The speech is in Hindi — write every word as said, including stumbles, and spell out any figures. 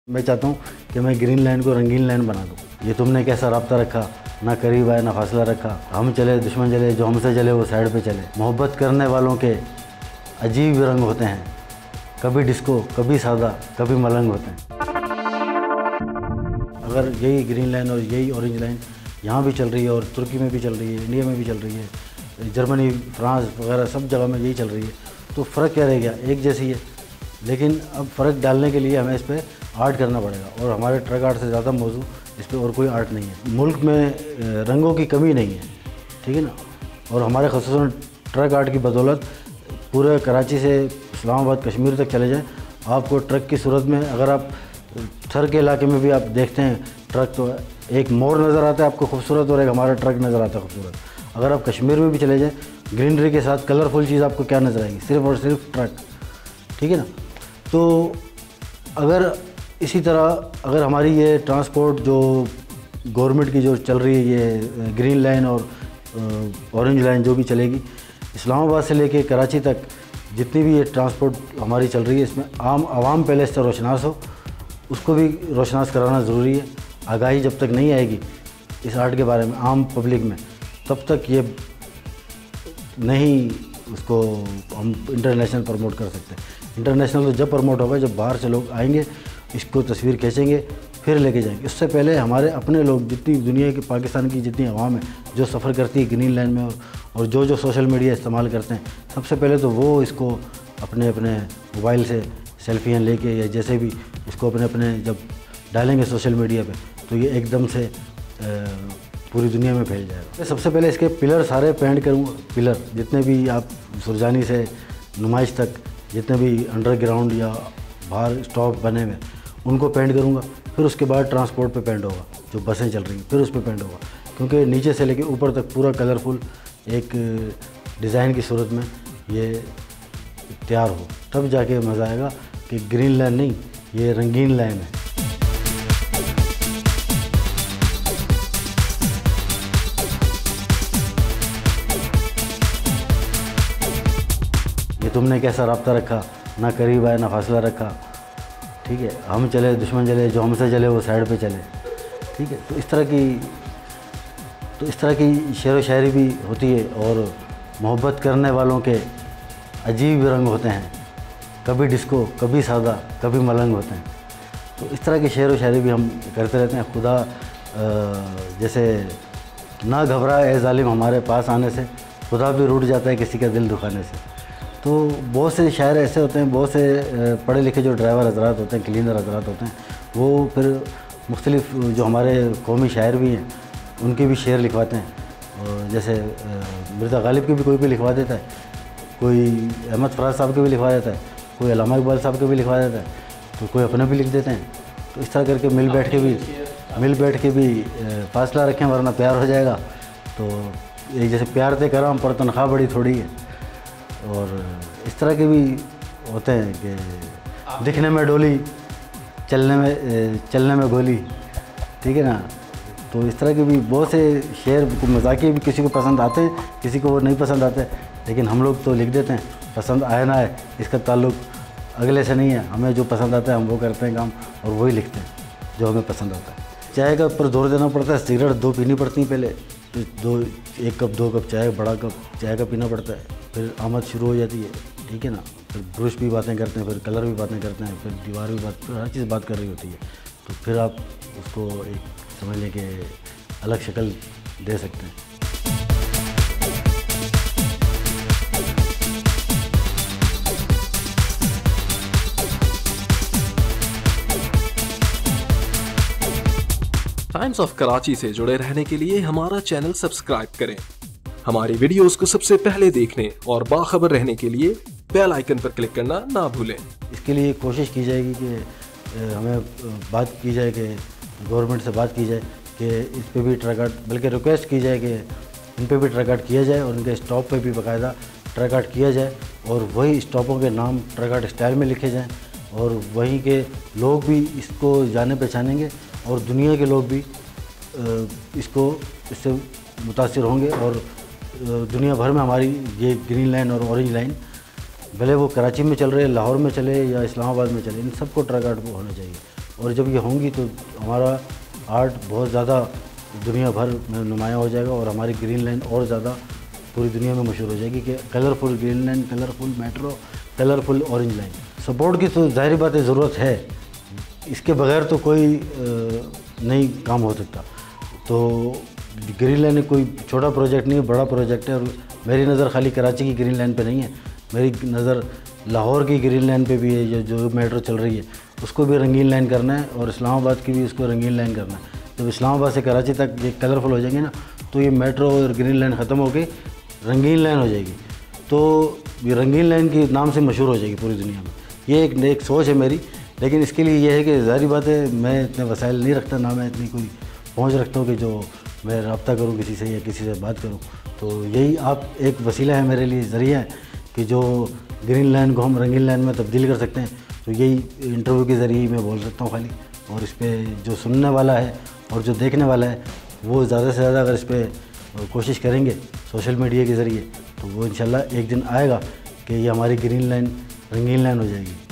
मैं चाहता हूँ कि मैं ग्रीन लाइन को रंगीन लाइन बना दूँ। ये तुमने कैसा राब्ता रखा, ना करीब आए ना फासला रखा, हम चले दुश्मन चले, जो हमसे चले वो साइड पे चले। मोहब्बत करने वालों के अजीब रंग होते हैं, कभी डिस्को, कभी सादा, कभी मलंग होते हैं। अगर यही ग्रीन लाइन और यही ऑरेंज लाइन यहाँ भी चल रही है और तुर्की में भी चल रही है, इंडिया में भी चल रही है, जर्मनी, फ्रांस वगैरह सब जगह में यही चल रही है, तो फ़र्क क्या रह गया? एक जैसी है। लेकिन अब फ़र्क डालने के लिए हमें इस पर आर्ट करना पड़ेगा और हमारे ट्रक आर्ट से ज़्यादा मौजू इस पर और कोई आर्ट नहीं है। मुल्क में रंगों की कमी नहीं है, ठीक है ना। और हमारे ख़ुसूसन ट्रक आर्ट की बदौलत पूरे कराची से इस्लामाबाद, कश्मीर तक चले जाएं, आपको ट्रक की सूरत में, अगर आप थर के इलाके में भी आप देखते हैं ट्रक, तो एक मोर नज़र आता है आपको खूबसूरत और एक हमारा ट्रक नज़र आता है खूबसूरत। अगर आप कश्मीर में भी चले जाएँ, ग्रीनरी के साथ कलरफुल चीज़ आपको क्या नज़र आएगी? सिर्फ़ और सिर्फ ट्रक, ठीक है ना। तो अगर इसी तरह अगर हमारी ये ट्रांसपोर्ट जो गवर्नमेंट की जो चल रही है, ये ग्रीन लाइन और ऑरेंज लाइन जो भी चलेगी, इस्लामाबाद से लेके कराची तक जितनी भी ये ट्रांसपोर्ट हमारी चल रही है, इसमें आम आवाम पहले इससे रोशनास हो, उसको भी रोशनास कराना ज़रूरी है। आगाही जब तक नहीं आएगी इस आर्ट के बारे में आम पब्लिक में, तब तक ये नहीं उसको हम इंटरनेशनल प्रमोट कर सकते। इंटरनेशनल तो जब प्रमोट होगा जब बाहर से लोग आएंगे, इसको तस्वीर खींचेंगे, फिर लेके जाएंगे। उससे पहले हमारे अपने लोग, जितनी दुनिया की, पाकिस्तान की जितनी आवाम है जो सफ़र करती है ग्रीन लाइन में, और, और जो जो सोशल मीडिया इस्तेमाल करते हैं, सबसे पहले तो वो इसको अपने अपने मोबाइल से सेल्फियाँ लेके या जैसे भी इसको अपने अपने जब डालेंगे सोशल मीडिया पे, तो ये एकदम से पूरी दुनिया में फैल जाएगा। सबसे पहले इसके पिलर सारे पेंट करूँगा, पिलर जितने भी आप सुरजानी से नुमाइश तक जितने भी अंडरग्राउंड या बाहर स्टॉप बने हुए उनको पेंट करूँगा। फिर उसके बाद ट्रांसपोर्ट पे पेंट होगा, जो बसें चल रही हैं फिर उस पर पेंट होगा, क्योंकि नीचे से लेके ऊपर तक पूरा कलरफुल एक डिज़ाइन की सूरत में ये तैयार हो, तब जाके मज़ा आएगा कि ग्रीन लाइन नहीं, ये रंगीन लाइन है। ये तुमने कैसा राब्ता रखा, ना करीब आए ना फासला रखा, ठीक है, हम चले दुश्मन चले, जो हमसे चले वो साइड पे चले, ठीक है। तो इस तरह की तो इस तरह की शेर व शायरी भी होती है। और मोहब्बत करने वालों के अजीब रंग होते हैं, कभी डिस्को, कभी सादा, कभी मलंग होते हैं। तो इस तरह की शेर व शायरी भी हम करते रहते हैं। खुदा जैसे ना घबराए ए ज़ालिम हमारे पास आने से, खुदा भी रूठ जाता है किसी का दिल दुखाने से। तो बहुत से शायर ऐसे होते हैं, बहुत से पढ़े लिखे जो ड्राइवर हजरात होते हैं, क्लीनर हजरात होते हैं, वो फिर मुख्तलिफ जो हमारे कौमी शायर भी हैं उनके भी शेर लिखवाते हैं। और जैसे मिर्ज़ा गालिब के भी कोई भी लिखवा देता है, कोई अहमद फराज साहब के भी लिखवा देता है, कोई अल्लामा इकबाल साहब के भी लिखवा देता है, तो कोई अपने भी लिख देते हैं। तो इस तरह करके मिल बैठ के भी मिल बैठ के भी फासला रखें, वरना प्यार हो जाएगा। तो ये जैसे प्यार ते कराम पर तनख्वाह बड़ी थोड़ी है। और इस तरह के भी होते हैं कि दिखने में डोली, चलने में चलने में गोली, ठीक है ना। तो इस तरह के भी बहुत से शेर मजाकिए भी किसी को पसंद आते हैं, किसी को वो नहीं पसंद आते, लेकिन हम लोग तो लिख देते हैं। पसंद आए ना आए इसका ताल्लुक अगले से नहीं है, हमें जो पसंद आता है हम वो करते हैं काम, और वही लिखते हैं जो हमें पसंद आता है। चाय का ऊपर जोर देना पड़ता है, सिगरेट दो पीनी पड़ती हैं पहले, फिर दो एक कप दो कप चाय, बड़ा कप चाय का पीना पड़ता है, फिर आमद शुरू हो जाती है, ठीक है ना। फिर ब्रश भी बातें करते हैं, फिर कलर भी बातें करते हैं, फिर दीवार भी बात, हर चीज़ बात कर रही होती है। तो फिर आप उसको एक समझ लें कि अलग शक्ल दे सकते हैं। टाइम्स ऑफ कराची से जुड़े रहने के लिए हमारा चैनल सब्सक्राइब करें। हमारी वीडियोस को सबसे पहले देखने और बाखबर रहने के लिए बेल आइकन पर क्लिक करना ना भूलें। इसके लिए कोशिश की जाएगी कि हमें बात की जाए, कि गवर्नमेंट से बात की जाए कि इस पे भी ट्रक आर्ट, बल्कि रिक्वेस्ट की जाए कि इन पे भी ट्रक आर्ट किया जाए और इनके स्टॉप पे भी बाकायदा ट्रक आर्ट किया जाए, और वही स्टॉपों के नाम ट्रक आर्ट स्टाइल में लिखे जाएँ, और वहीं के लोग भी इसको जाने पहचानेंगे और दुनिया के लोग भी इसको इससे मुतासिर होंगे। और दुनिया भर में हमारी ये ग्रीन लाइन और ऑरेंज लाइन, भले वो कराची में चल रहे, लाहौर में चले या इस्लामाबाद में चले, इन सबको ट्रक आर्ट होना चाहिए। और जब ये होंगी तो हमारा आर्ट बहुत ज़्यादा दुनिया भर में नुमायाँ हो जाएगा और हमारी ग्रीन लाइन और ज़्यादा पूरी दुनिया में मशहूर हो जाएगी कि colourful green line, colourful metro, colourful orange line. Support की तो ज़ाहिर बात है ज़रूरत है, इसके बगैर तो कोई नहीं काम हो सकता। तो ग्रीन लाइन कोई छोटा प्रोजेक्ट नहीं है, बड़ा प्रोजेक्ट है। और मेरी नज़र खाली कराची की ग्रीन लाइन पे नहीं है, मेरी नज़र लाहौर की ग्रीन लाइन पे भी है। जो जो मेट्रो चल रही है उसको भी रंगीन लाइन करना है और इस्लामाबाद की भी उसको रंगीन लाइन करना है। जब इस्लामाबाद से कराची तक ये कलरफुल हो जाएंगे ना, तो ये मेट्रो और ग्रीन लाइन ख़त्म हो गई, रंगीन लाइन हो जाएगी। तो ये रंगीन लाइन के नाम से मशहूर हो जाएगी पूरी दुनिया में। ये एक एक सोच है मेरी, लेकिन इसके लिए ये है कि ज़ाहिर बात है मैं इतने वसाइल नहीं रखता, ना मैं इतनी कोई पहुँच रखता हूँ कि जो मैं रब्ता करूँ किसी से या किसी से बात करूँ। तो यही आप एक वसीला है मेरे लिए, ज़रिया है कि जो ग्रीन लाइन को हम रंगीन लाइन में तब्दील कर सकते हैं। तो यही इंटरव्यू के ज़रिए ही मैं बोल सकता हूँ खाली। और इस पर जो सुनने वाला है और जो देखने वाला है वो ज़्यादा से ज़्यादा अगर इस पर कोशिश करेंगे सोशल मीडिया के ज़रिए, तो वो इंशाल्लाह एक दिन आएगा कि ये हमारी ग्रीन लाइन रंगीन लाइन हो जाएगी।